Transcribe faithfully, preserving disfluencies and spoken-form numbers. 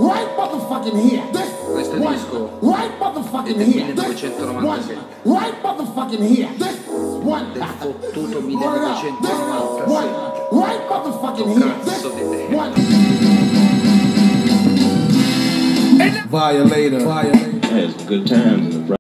right motherfucking here. This Questo è il disco right motherfucking del here. This millenovecentonovantasei. one right motherfucking here. This one Del fottuto one millenovecentonovantasei. right motherfucking here. This Cazzo di te. one. Violator. Violator. Hey, it's a good time.